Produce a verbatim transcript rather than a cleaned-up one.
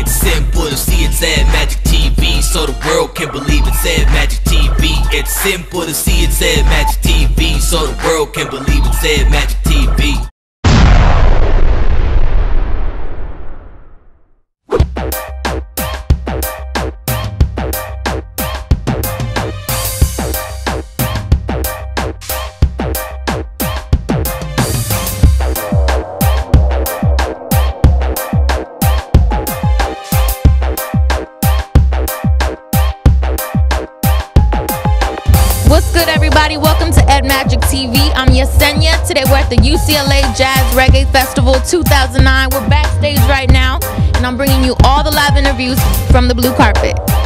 It's simple to see it's Ed Magic T V, so the world can believe it's Ed Magic T V. It's simple to see it's Ed Magic T V, so the world can believe it's Ed Magic T V. What's good, everybody? Welcome to Ed Magic T V. I'm Yesenia. Today we're at the U C L A Jazz Reggae Festival two thousand nine. We're backstage right now, and I'm bringing you all the live interviews from the blue carpet.